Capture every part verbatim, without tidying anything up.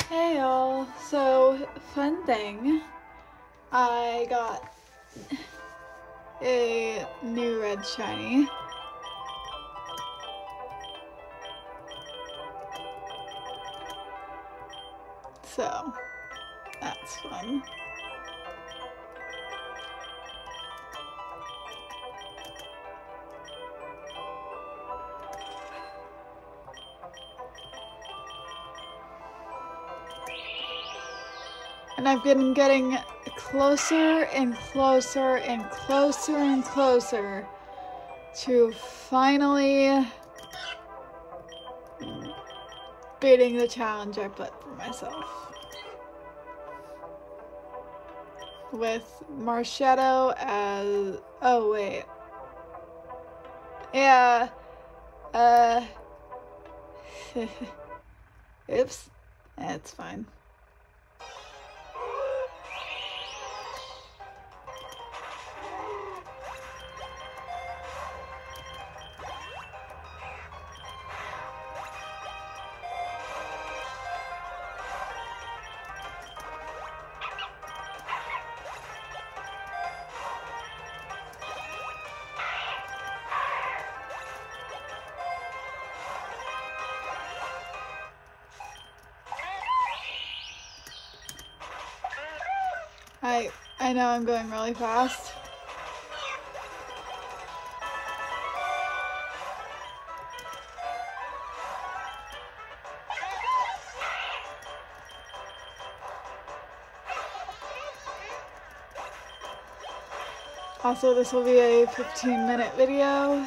Hey y'all, so fun thing, I got a new red shiny. So, that's fun. And I've been getting closer and closer and closer and closer to finally beating the challenge I put for myself. With Marshadow as... oh wait. Yeah. Uh... Oops. That's fine. I I know I'm going really fast. Also, this will be a fifteen minute video.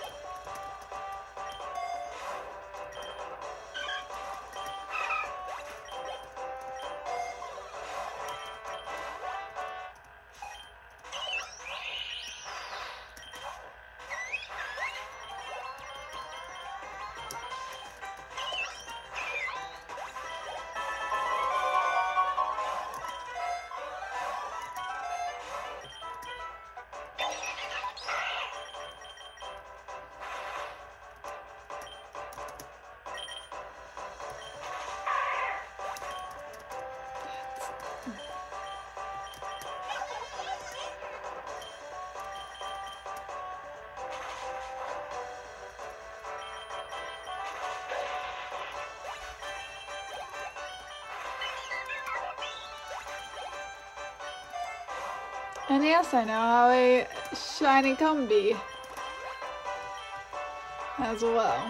And yes, I know how a shiny can be as well.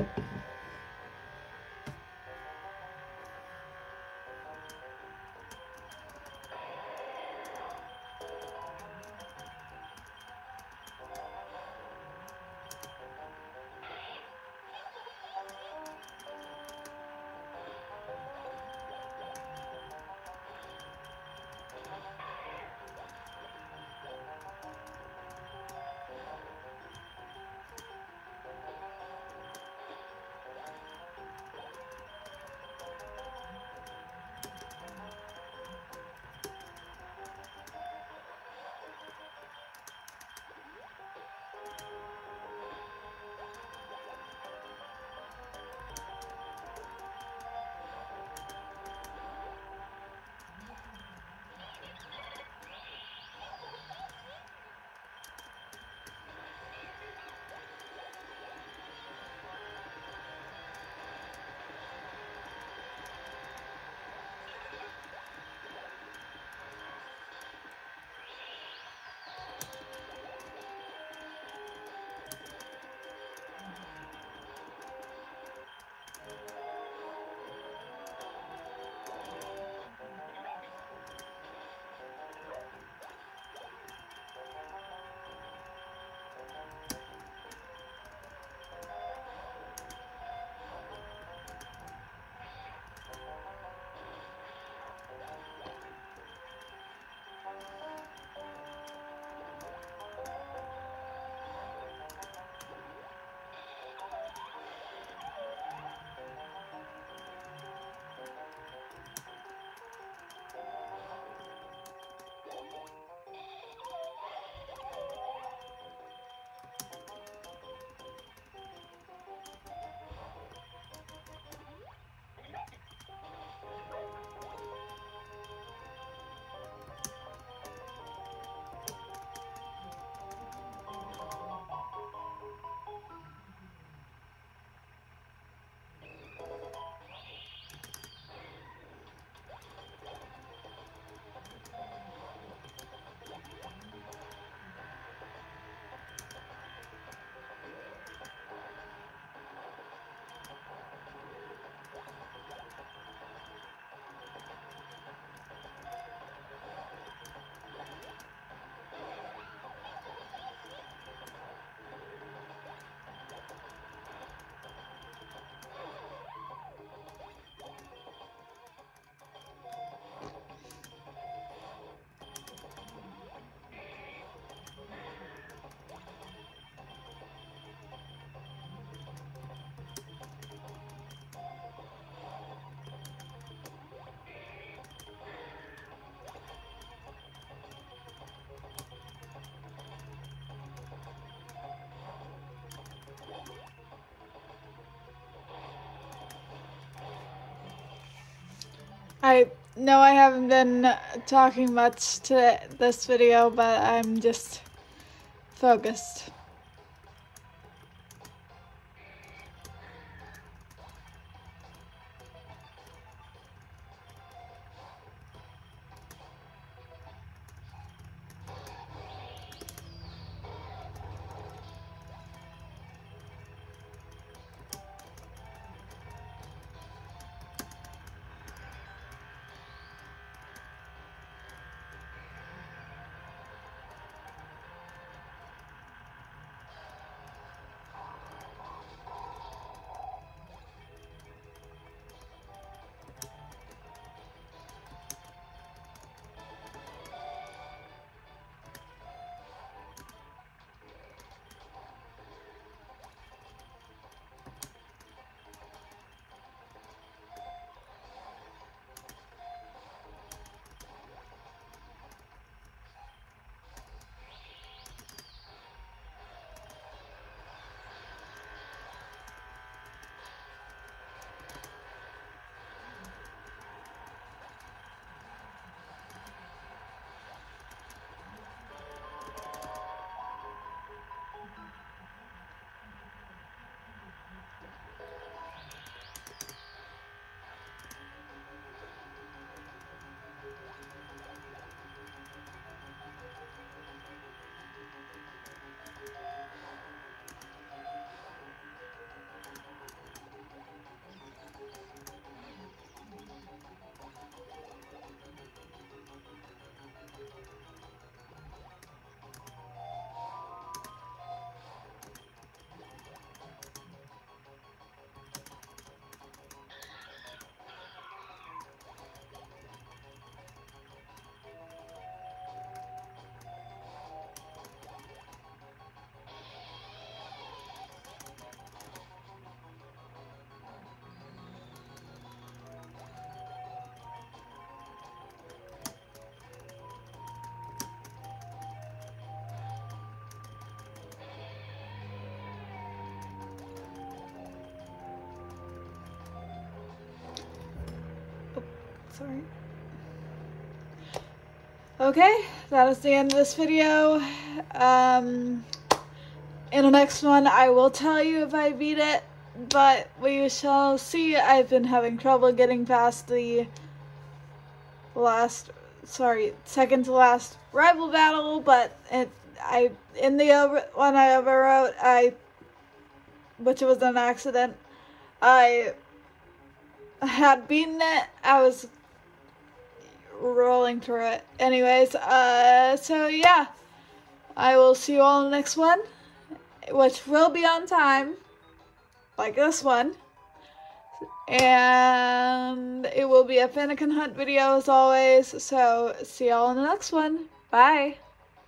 I know I haven't been talking much to this video, but I'm just focused. sorry. Okay, that is the end of this video. Um, in the next one, I will tell you if I beat it, but we shall see. I've been having trouble getting past the last, sorry, second to last rival battle, but it, I, in the over, one I overwrote, I, which was an accident, I had beaten it. I was rolling through it. Anyways, uh, so yeah, I will see you all in the next one, which will be on time, like this one, and it will be a Fennekin Hunt video as always, so see y'all in the next one. Bye!